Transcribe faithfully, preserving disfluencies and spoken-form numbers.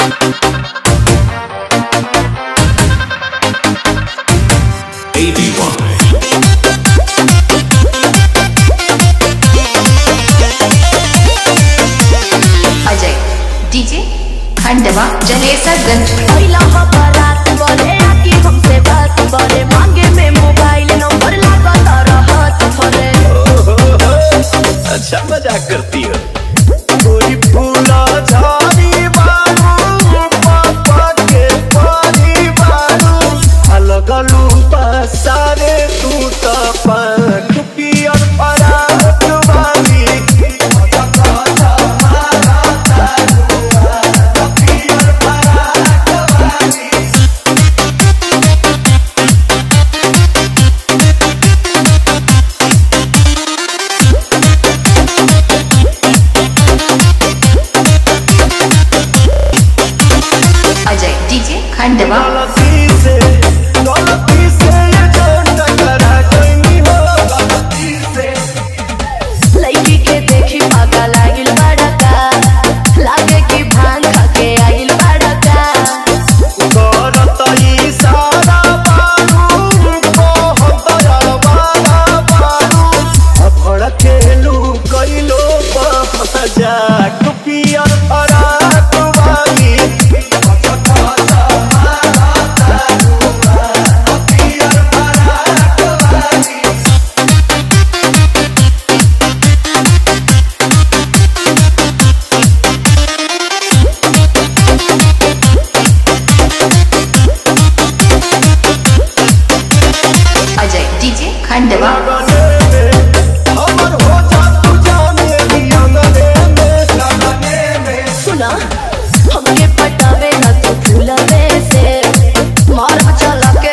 Ajay DJ Khandwa Jalesarganj. पहिला हो बारात बोले आके हमसे बात बोले मांगे में मोबाइल नंबर लगा तारा हाथ भरे। अच्छा मजाक करती हो। कोई फूला झाड़ी बारू पापा के पानी बारू अलग अलू सारे तू तो पंख पियर परात वाली अजय डीजे खंडवा। लड़की के देखी पागा लागिल बड़ा का लागे की भांग खा के आगिल बड़ा का। करत इशारा बारू बहुत यारवाना बारू अपड़ खेलू कइलो मजाक पियर परात वाली अजय डीजे खंडवा। सुना हमके पटावे ना तू फूलवे से मार चला के